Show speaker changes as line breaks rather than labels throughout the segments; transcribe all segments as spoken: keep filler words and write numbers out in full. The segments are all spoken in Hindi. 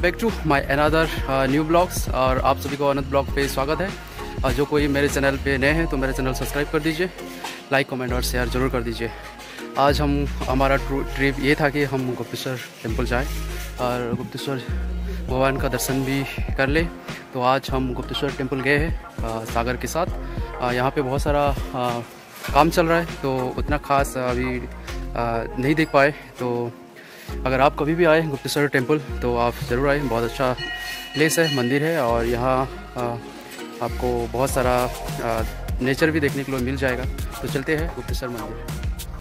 Back to my another new blogs. और आप सभी को अनंत ब्लॉग पे स्वागत है। और जो कोई मेरे चैनल पे नए हैं तो मेरे चैनल सब्सक्राइब कर दीजिए, लाइक कमेंट और शेयर ज़रूर कर दीजिए। आज हम हमारा ट्रिप ये था कि हम गुप्तेश्वर टेम्पल जाएं और गुप्तेश्वर भगवान का दर्शन भी कर ले। तो आज हम गुप्तेश्वर टेम्पल गए हैं सागर के साथ। यहाँ पे बहुत सारा आ, काम चल रहा है तो उतना ख़ास अभी आ, नहीं देख पाए। तो अगर आप कभी भी आए गुप्तेश्वर टेम्पल तो आप ज़रूर आए। बहुत अच्छा प्लेस है, मंदिर है और यहाँ आपको बहुत सारा आ, नेचर भी देखने के लिए मिल जाएगा। तो चलते हैं गुप्तेश्वर मंदिर।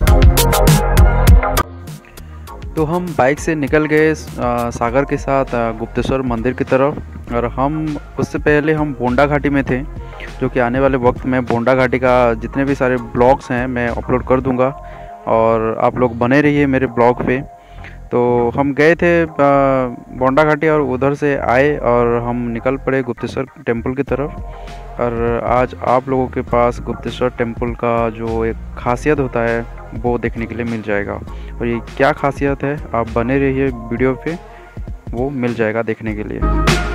तो हम बाइक से निकल गए सागर के साथ गुप्तेश्वर मंदिर की तरफ। और हम उससे पहले हम बोंडा घाटी में थे, जो कि आने वाले वक्त में बोंडा घाटी का जितने भी सारे ब्लॉग्स हैं मैं अपलोड कर दूंगा और आप लोग बने रहिए मेरे ब्लॉग पे। तो हम गए थे बोंडा घाटी और उधर से आए और हम निकल पड़े गुप्तेश्वर टेम्पल की तरफ। और आज आप लोगों के पास गुप्तेश्वर टेम्पल का जो एक खासियत होता है वो देखने के लिए मिल जाएगा। और ये क्या खासियत है आप बने रहिए वीडियो पे, वो मिल जाएगा देखने के लिए।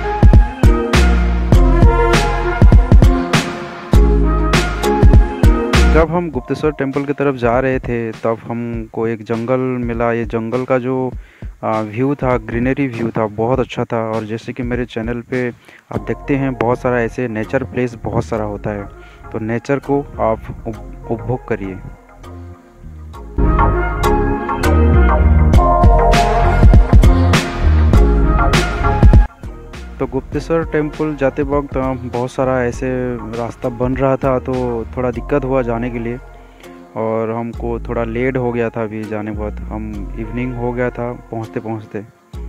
जब हम गुप्तेश्वर टेम्पल की तरफ जा रहे थे तब हमको एक जंगल मिला। ये जंगल का जो व्यू था, ग्रीनरी व्यू था, बहुत अच्छा था। और जैसे कि मेरे चैनल पे आप देखते हैं बहुत सारा ऐसे नेचर प्लेस बहुत सारा होता है, तो नेचर को आप उपभोग करिए। तो गुप्तेश्वर टेम्पल जाते वक्त बहुत सारा ऐसे रास्ता बन रहा था तो थोड़ा दिक्कत हुआ जाने के लिए और हमको थोड़ा लेट हो गया था। अभी जाने वक्त हम इवनिंग हो गया था पहुंचते पहुंचते।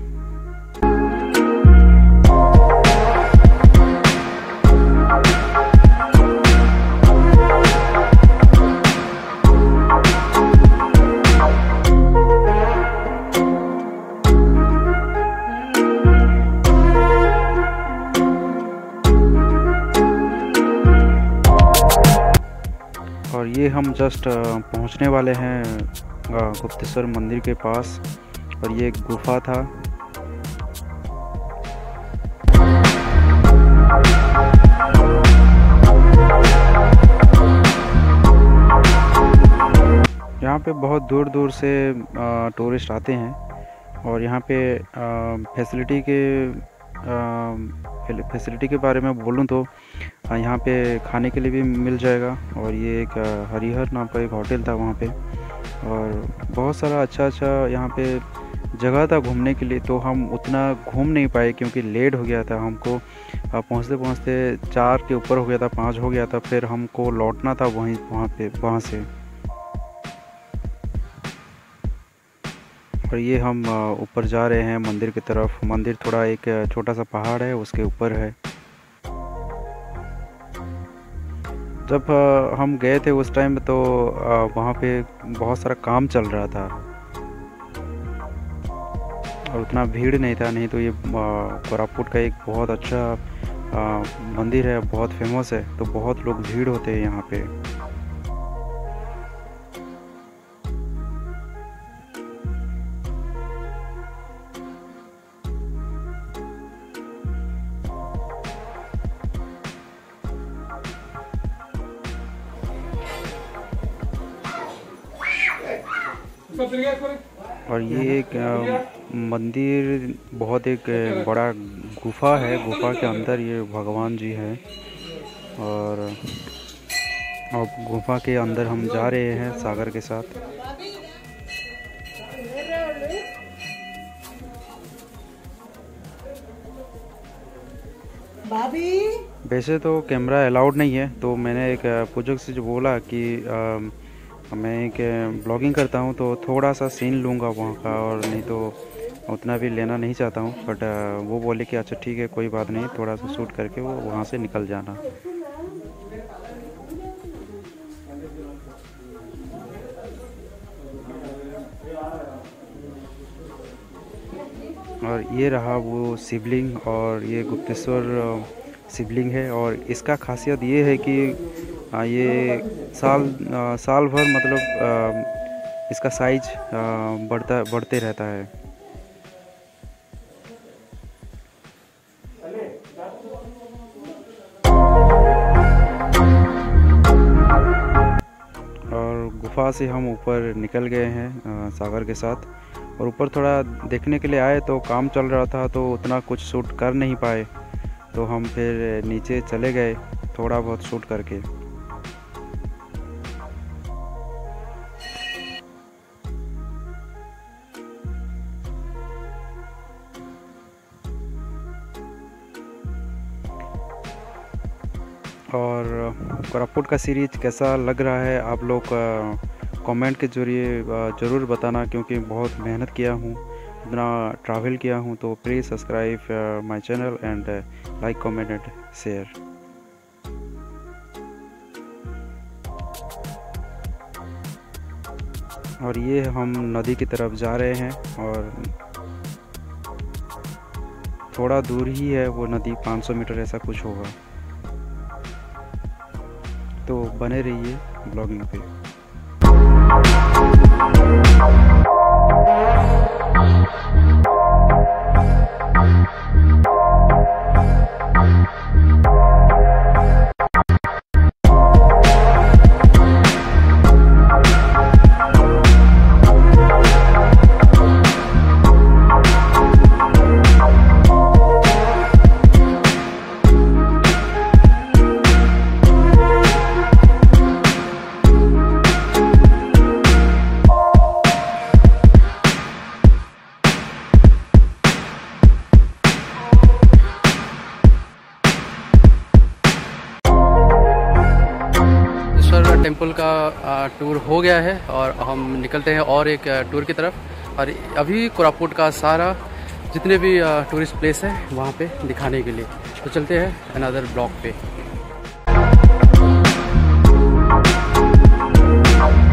और ये हम जस्ट पहुंचने वाले हैं गुप्तेश्वर मंदिर के पास। और ये एक गुफा था। यहाँ पे बहुत दूर दूर से टूरिस्ट आते हैं और यहाँ पे फैसिलिटी के फैसिलिटी के बारे में बोलूँ तो यहाँ पे खाने के लिए भी मिल जाएगा। और ये एक हरिहर नाम का एक होटल था वहाँ पे, और बहुत सारा अच्छा अच्छा यहाँ पे जगह था घूमने के लिए। तो हम उतना घूम नहीं पाए क्योंकि लेट हो गया था हमको। पहुँचते पहुँचते चार के ऊपर हो गया था, पाँच हो गया था। फिर हमको लौटना था वहीं वहाँ पे वहाँ से। और ये हम ऊपर जा रहे हैं मंदिर की तरफ। मंदिर थोड़ा एक छोटा सा पहाड़ है उसके ऊपर है। जब हम गए थे उस टाइम तो वहाँ पे बहुत सारा काम चल रहा था और उतना भीड़ नहीं था। नहीं तो ये कोरापुट का एक बहुत अच्छा मंदिर है, बहुत फेमस है, तो बहुत लोग भीड़ होते हैं यहाँ पे। और ये एक मंदिर बहुत एक बड़ा गुफा है। गुफा के अंदर ये भगवान जी हैं और अब गुफा के अंदर हम जा रहे हैं सागर के साथ। वैसे तो कैमरा अलाउड नहीं है, तो मैंने एक पूजक से जो बोला कि आ, मैं एक ब्लॉगिंग करता हूँ तो थोड़ा सा सीन लूँगा वहाँ का, और नहीं तो उतना भी लेना नहीं चाहता हूँ। बट वो बोले कि अच्छा ठीक है कोई बात नहीं, थोड़ा सा शूट करके वो वहाँ से निकल जाना। और ये रहा वो शिवलिंग, और ये गुप्तेश्वर शिवलिंग है। और इसका खासियत ये है कि ये साल साल भर मतलब इसका साइज बढ़ता बढ़ते रहता है। और गुफा से हम ऊपर निकल गए हैं सागर के साथ। और ऊपर थोड़ा देखने के लिए आए तो काम चल रहा था तो उतना कुछ शूट कर नहीं पाए, तो हम फिर नीचे चले गए थोड़ा बहुत शूट करके। और कोरापुट का सीरीज कैसा लग रहा है आप लोग कमेंट के जरिए ज़रूर बताना, क्योंकि बहुत मेहनत किया हूँ, इतना ट्रैवल किया हूँ। तो please subscribe my channel and like comment and share. और ये हम नदी की तरफ जा रहे हैं और थोड़ा दूर ही है वो नदी, पाँच सौ मीटर ऐसा कुछ होगा। तो बने रहिए ब्लॉगिंग पे।
टेम्पल का टूर हो गया है और हम निकलते हैं और एक टूर की तरफ। और अभी कोरापुट का सारा जितने भी टूरिस्ट प्लेस है वहाँ पे दिखाने के लिए, तो चलते हैं अनदर ब्लॉग पे।